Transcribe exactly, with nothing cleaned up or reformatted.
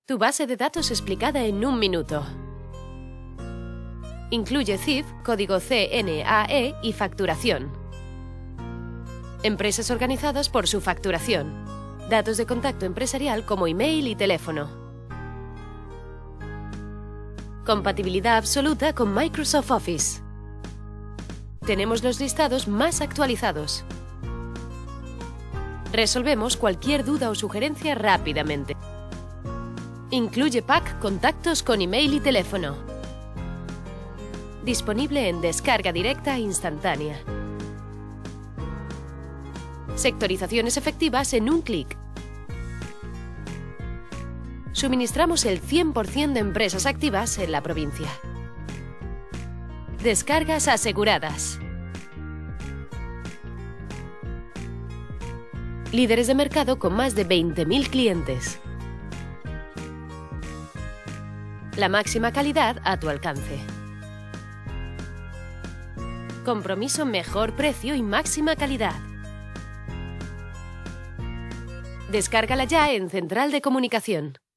Tu base de datos explicada en un minuto. Incluye C I F, código C N A E y facturación. Empresas organizadas por su facturación. Datos de contacto empresarial como email y teléfono. Compatibilidad absoluta con Microsoft Office. Tenemos los listados más actualizados. Resolvemos cualquier duda o sugerencia rápidamente. Incluye pack contactos con email y teléfono. Disponible en descarga directa e instantánea. Sectorizaciones efectivas en un clic. Suministramos el cien por cien de empresas activas en la provincia. Descargas aseguradas. Líderes de mercado con más de veinte mil clientes. La máxima calidad a tu alcance. Compromiso mejor precio y máxima calidad. Descárgala ya en Central de Comunicación.